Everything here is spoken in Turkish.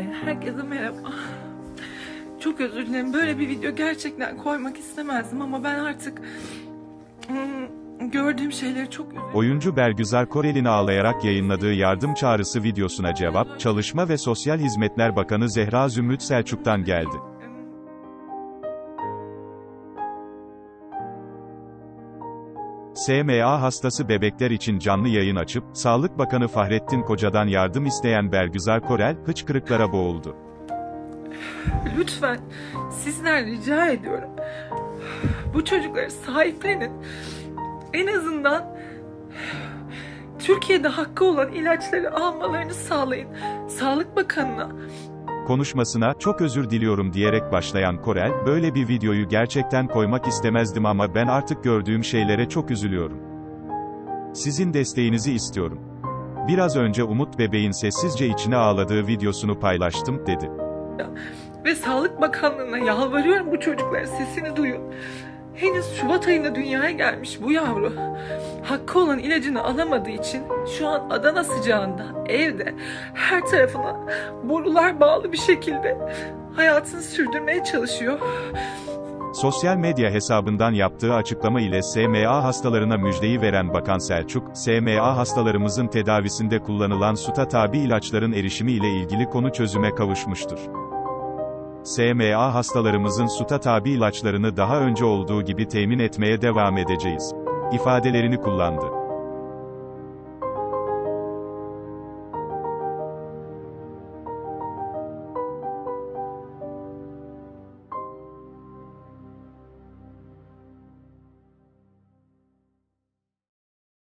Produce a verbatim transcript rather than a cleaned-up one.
Herkese merhaba. Çok özür dilerim. Böyle bir video gerçekten koymak istemezdim ama ben artık hmm, gördüğüm şeyleri çok üzüldüm. Oyuncu Bergüzar Korel'in ağlayarak yayınladığı yardım çağrısı videosuna cevap, Çalışma ve Sosyal Hizmetler Bakanı Zehra Zümrüt Selçuk'tan geldi. S M A hastası bebekler için canlı yayın açıp, Sağlık Bakanı Fahrettin Koca'dan yardım isteyen Bergüzar Korel, hıçkırıklara boğuldu. Lütfen, sizden rica ediyorum. Bu çocukları sahiplenin. En azından Türkiye'de hakkı olan ilaçları almalarını sağlayın. Sağlık Bakanı'na. Konuşmasına, çok özür diliyorum diyerek başlayan Korel, böyle bir videoyu gerçekten koymak istemezdim ama ben artık gördüğüm şeylere çok üzülüyorum. Sizin desteğinizi istiyorum. Biraz önce Umut bebeğin sessizce içine ağladığı videosunu paylaştım, dedi. Ve Sağlık Bakanlığı'na yalvarıyorum, bu çocukların sesini duyun. Henüz Şubat ayında dünyaya gelmiş bu yavru. Hakkı olan ilacını alamadığı için şu an Adana sıcağında, evde, her tarafına borular bağlı bir şekilde hayatını sürdürmeye çalışıyor. Sosyal medya hesabından yaptığı açıklama ile S M A hastalarına müjdeyi veren Bakan Selçuk, S M A hastalarımızın tedavisinde kullanılan SUTA tabi ilaçların erişimi ile ilgili konu çözüme kavuşmuştur. S M A hastalarımızın SUTA tabi ilaçlarını daha önce olduğu gibi temin etmeye devam edeceğiz ifadelerini kullandı.